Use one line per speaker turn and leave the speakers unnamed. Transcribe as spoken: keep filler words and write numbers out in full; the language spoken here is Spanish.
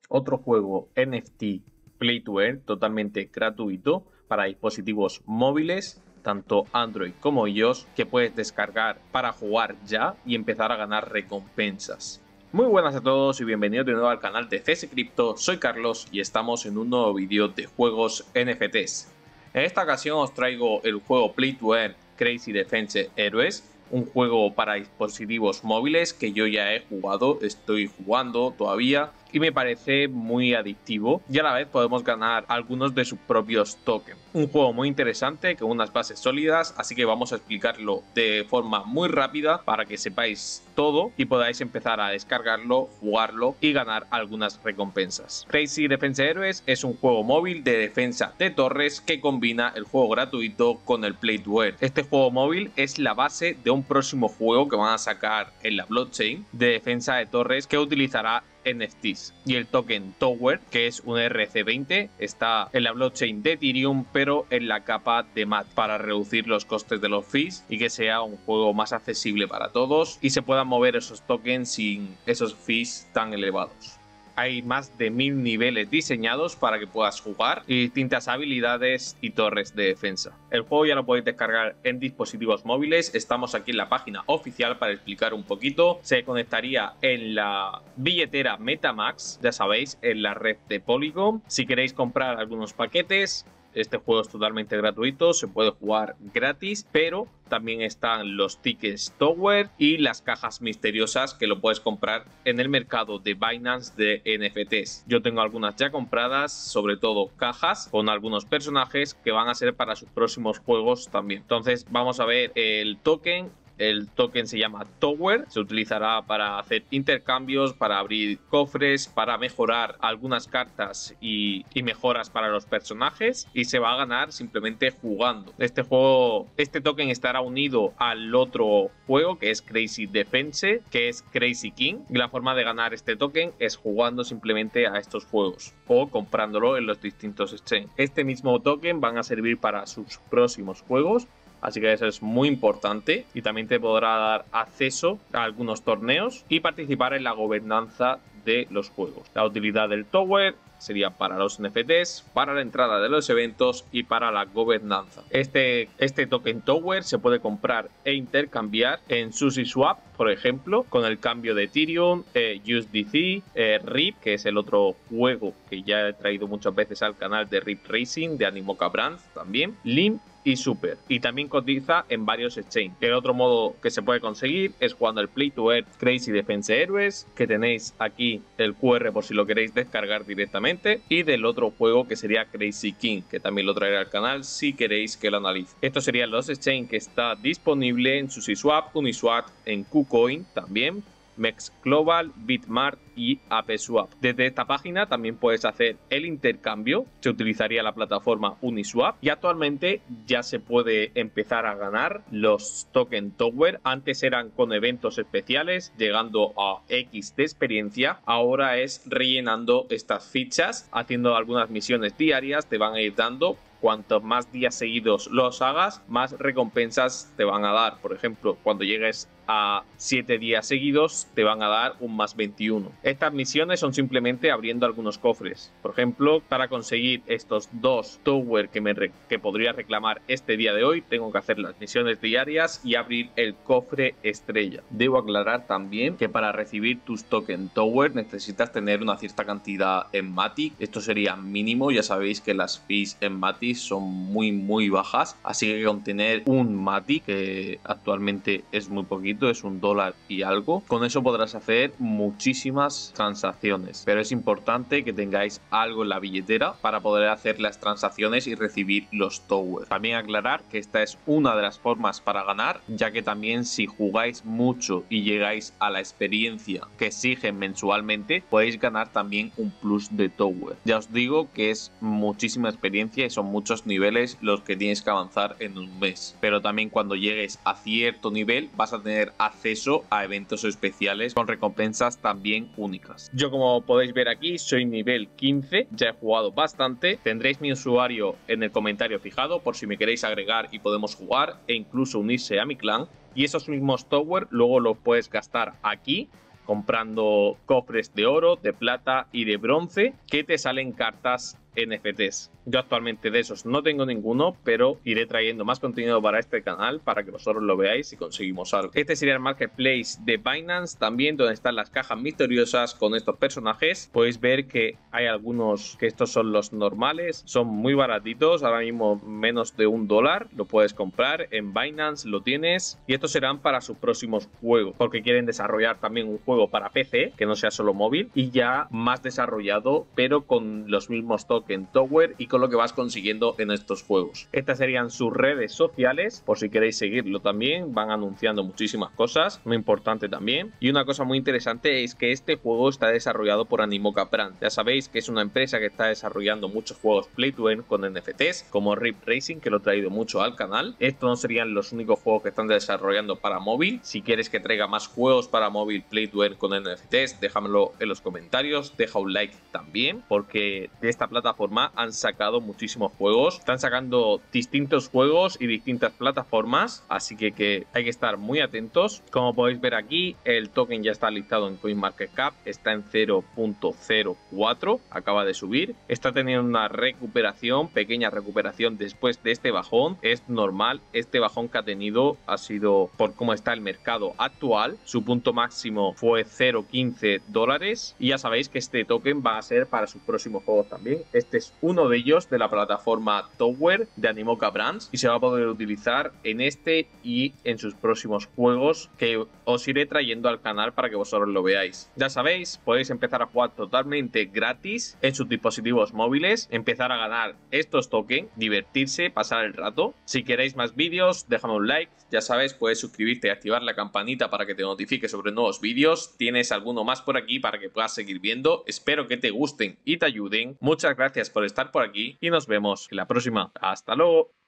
otro juego N F T Play to Earn totalmente gratuito para dispositivos móviles, tanto Android como iOS, que puedes descargar para jugar ya y empezar a ganar recompensas. Muy buenas a todos y bienvenidos de nuevo al canal de C S Crypto. Soy Carlos y estamos en un nuevo vídeo de juegos N F Ts. En esta ocasión os traigo el juego Play to Earn Crazy Defense Heroes, un juego para dispositivos móviles que yo ya he jugado, estoy jugando todavía y me parece muy adictivo, y a la vez podemos ganar algunos de sus propios tokens. Un juego muy interesante con unas bases sólidas, así que vamos a explicarlo de forma muy rápida para que sepáis todo y podáis empezar a descargarlo, jugarlo y ganar algunas recompensas. Crazy Defense Heroes es un juego móvil de defensa de torres que combina el juego gratuito con el Play to Earn. Este juego móvil es la base de un próximo juego que van a sacar en la blockchain de defensa de torres que utilizará N F Ts, y el token Tower, que es un R C veinte, está en la blockchain de Ethereum pero en la capa de Matic para reducir los costes de los fees y que sea un juego más accesible para todos y se puedan mover esos tokens sin esos fees tan elevados. Hay más de mil niveles diseñados para que puedas jugar y distintas habilidades y torres de defensa. El juego ya lo podéis descargar en dispositivos móviles. Estamos aquí en la página oficial para explicar un poquito. Se conectaría en la billetera MetaMask, ya sabéis, en la red de Polygon. Si queréis comprar algunos paquetes, este juego es totalmente gratuito, se puede jugar gratis, pero también están los tickets Tower y las cajas misteriosas que lo puedes comprar en el mercado de Binance de N F Ts. Yo tengo algunas ya compradas, sobre todo cajas con algunos personajes que van a ser para sus próximos juegos también. Entonces vamos a ver el token. El token se llama Tower, se utilizará para hacer intercambios, para abrir cofres, para mejorar algunas cartas y, y mejoras para los personajes, y se va a ganar simplemente jugando. Este juego, este token estará unido al otro juego que es Crazy Defense, que es Crazy King, y la forma de ganar este token es jugando simplemente a estos juegos o comprándolo en los distintos exchanges. Este mismo token van a servir para sus próximos juegos, así que eso es muy importante, y también te podrá dar acceso a algunos torneos y participar en la gobernanza de los juegos. La utilidad del Tower sería para los N F Ts, para la entrada de los eventos y para la gobernanza. Este, este token Tower se puede comprar e intercambiar en SushiSwap, por ejemplo, con el cambio de Ethereum, eh, U S D C, eh, R I P, que es el otro juego que ya he traído muchas veces al canal de R I P Racing, de Animoca Brands también, Limp y Super, y también cotiza en varios exchanges. El otro modo que se puede conseguir es jugando el Play to Earn Crazy Defense Heroes, que tenéis aquí el Q R por si lo queréis descargar directamente, y del otro juego que sería Crazy King, que también lo traeré al canal si queréis que lo analice. Estos serían los exchanges que está disponible en SushiSwap, Uniswap, en KuCoin también, Mex Global, Bitmart y AppSwap. Desde esta página también puedes hacer el intercambio, se utilizaría la plataforma Uniswap, y actualmente ya se puede empezar a ganar los token Tower. Antes eran con eventos especiales llegando a X de experiencia, ahora es rellenando estas fichas, haciendo algunas misiones diarias, te van a ir dando. Cuantos más días seguidos los hagas, más recompensas te van a dar. Por ejemplo, cuando llegues a siete días seguidos, te van a dar un más veintiuno. Estas misiones son simplemente abriendo algunos cofres. Por ejemplo, para conseguir estos dos Tower que, me re que podría reclamar este día de hoy, tengo que hacer las misiones diarias y abrir el cofre estrella. Debo aclarar también que para recibir tus token Tower necesitas tener una cierta cantidad en Matic. Esto sería mínimo, ya sabéis que las fees en Matic son muy muy bajas, así que con tener un Matic, que actualmente es muy poquito, es un dólar y algo, con eso podrás hacer muchísimas transacciones, pero es importante que tengáis algo en la billetera para poder hacer las transacciones y recibir los towers. También aclarar que esta es una de las formas para ganar, ya que también si jugáis mucho y llegáis a la experiencia que exigen mensualmente, podéis ganar también un plus de tower. Ya os digo que es muchísima experiencia y son muchos niveles los que tienes que avanzar en un mes, pero también cuando llegues a cierto nivel vas a tener acceso a eventos especiales con recompensas también únicas. Yo, como podéis ver aquí, soy nivel quince, ya he jugado bastante. Tendréis mi usuario en el comentario fijado por si me queréis agregar y podemos jugar e incluso unirse a mi clan, y esos mismos tower luego los puedes gastar aquí comprando cofres de oro, de plata y de bronce que te salen cartas N F Ts. Yo actualmente de esos no tengo ninguno, pero iré trayendo más contenido para este canal para que vosotros lo veáis y conseguimos algo. Este sería el marketplace de Binance, también donde están las cajas misteriosas con estos personajes. Podéis ver que hay algunos que estos son los normales, son muy baratitos, ahora mismo menos de un dólar, lo puedes comprar en Binance, lo tienes, y estos serán para sus próximos juegos, porque quieren desarrollar también un juego para P C, que no sea solo móvil, y ya más desarrollado, pero con los mismos token Tower y con lo que vas consiguiendo en estos juegos. Estas serían sus redes sociales, por si queréis seguirlo también, van anunciando muchísimas cosas, muy importante también. Y una cosa muy interesante es que este juego está desarrollado por Animoca Brand. Ya sabéis que es una empresa que está desarrollando muchos juegos Play to Earn con N F Ts, como Rift Racing, que lo he traído mucho al canal. Estos no serían los únicos juegos que están desarrollando para móvil. Si quieres que traiga más juegos para móvil Play to Earn con N F Ts, déjamelo en los comentarios, deja un like también, porque de esta plataforma han sacado muchísimos juegos, están sacando distintos juegos y distintas plataformas, así que, que hay que estar muy atentos. Como podéis ver aquí, el token ya está listado en CoinMarketCap, está en cero punto cero cuatro, acaba de subir, está teniendo una recuperación, pequeña recuperación después de este bajón. Es normal, este bajón que ha tenido ha sido por cómo está el mercado actual. Su punto máximo fue cero punto quince dólares y ya sabéis que este token va a ser para sus próximos juegos también. Este es uno de ellos de la plataforma Tower de Animoca Brands y se va a poder utilizar en este y en sus próximos juegos que os iré trayendo al canal para que vosotros lo veáis. Ya sabéis, podéis empezar a jugar totalmente gratis en sus dispositivos móviles, empezar a ganar estos tokens, divertirse, pasar el rato. Si queréis más vídeos, déjame un like. Ya sabes, puedes suscribirte y activar la campanita para que te notifique sobre nuevos vídeos. Tienes alguno más por aquí para que puedas seguir viendo. Espero que te gusten y te ayuden. Muchas gracias por estar por aquí y nos vemos en la próxima. Hasta luego.